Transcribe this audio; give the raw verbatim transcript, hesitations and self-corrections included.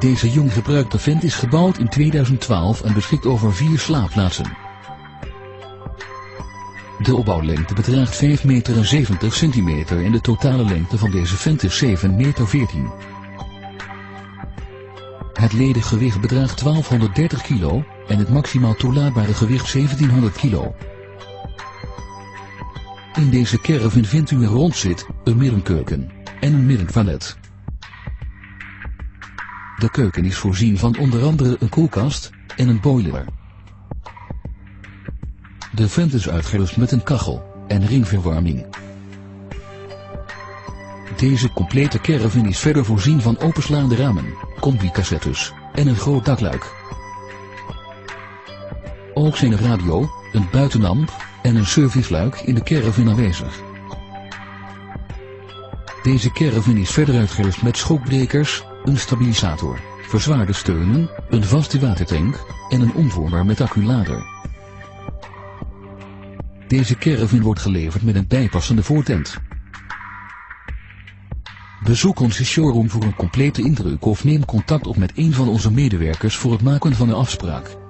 Deze jong gebruikte vent is gebouwd in tweeduizend twaalf en beschikt over vier slaapplaatsen. De opbouwlengte bedraagt vijf meter en zeventig centimeter en de totale lengte van deze vent is zeven meter veertien. Het lediggewicht bedraagt twaalfhonderddertig kilo en het maximaal toelaatbare gewicht zeventienhonderd kilo. In deze caravan vindt u een rondzit, een middenkeuken en een middentoilet. De keuken is voorzien van onder andere een koelkast en een boiler. De vent is uitgerust met een kachel en ringverwarming. Deze complete caravan is verder voorzien van openslaande ramen, combi-cassettes en een groot dakluik. Ook zijn een radio, een buitenlamp en een serviceluik in de caravan aanwezig. Deze caravan is verder uitgerust met schokbrekers, een stabilisator, verzwaarde steunen, een vaste watertank en een omvormbaar met acculader. Deze caravan wordt geleverd met een bijpassende voortent. Bezoek onze showroom voor een complete indruk of neem contact op met een van onze medewerkers voor het maken van een afspraak.